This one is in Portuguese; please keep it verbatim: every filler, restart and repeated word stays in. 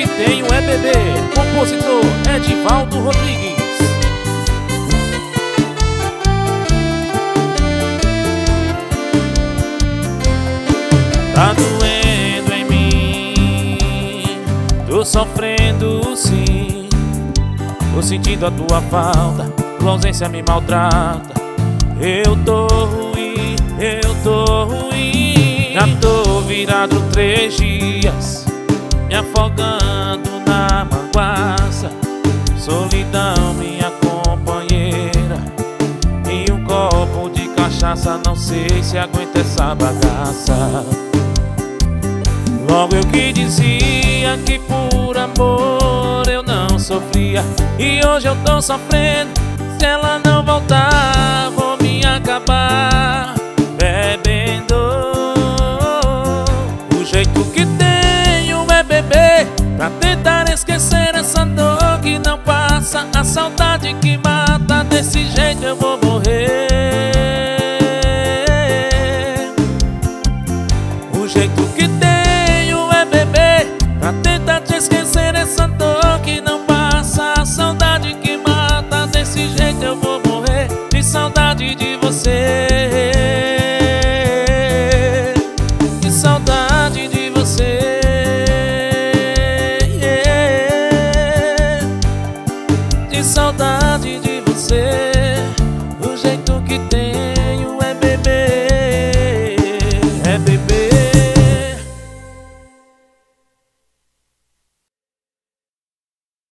que tenho é bebê. Compositor Edivaldo Rodrigues. Tá doendo em mim, tô sofrendo sim, tô sentindo a tua falta, tua ausência me maltrata. Eu tô ruim, eu tô ruim. Já tô virado três dias, me afogando na manguaça. Solidão, minha companheira, e um copo de cachaça, não sei se aguenta essa bagaça. Logo eu que dizia que por amor eu não sofria, e hoje eu tô sofrendo. Se ela não voltar, vou me acabar bebendo. O jeito que tenho é beber, pra tentar esquecer essa dor que não passa, a saudade que mata. Desse jeito eu vou morrer. O jeito que tenho é beber, pra tentar te esquecer essa dor que não passa, a saudade que mata. Desse jeito eu vou morrer, de saudade de você, de saudade de você, de saudade de você.